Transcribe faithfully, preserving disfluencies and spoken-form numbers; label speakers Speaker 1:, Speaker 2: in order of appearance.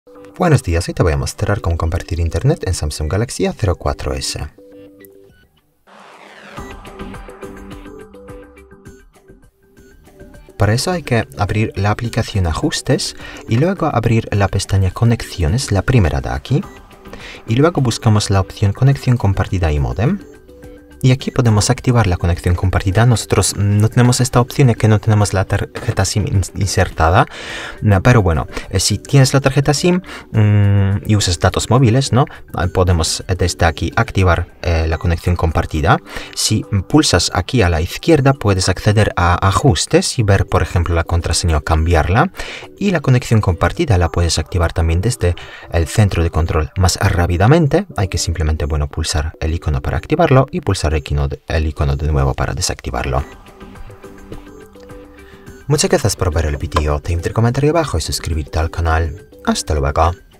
Speaker 1: Buenos días, hoy te voy a mostrar cómo compartir internet en Samsung Galaxy A cero cuatro S. Para eso hay que abrir la aplicación Ajustes y luego abrir la pestaña Conexiones, la primera de aquí. Y luego buscamos la opción Conexión compartida y módem. Y aquí podemos activar la conexión compartida. Nosotros no tenemos esta opción ya que no tenemos la tarjeta SIM insertada. Pero bueno, si tienes la tarjeta SIM mmm, y usas datos móviles, ¿no? Podemos desde aquí activar eh, la conexión compartida. Si pulsas aquí a la izquierda, puedes acceder a Ajustes y ver, por ejemplo, la contraseña o cambiarla. Y la conexión compartida la puedes activar también desde el centro de control más rápidamente. Hay que simplemente, bueno, pulsar el icono para activarlo y pulsar el icono de nuevo para desactivarlo. Muchas gracias por ver el vídeo, te invito a comentar abajo y suscribirte al canal. Hasta luego.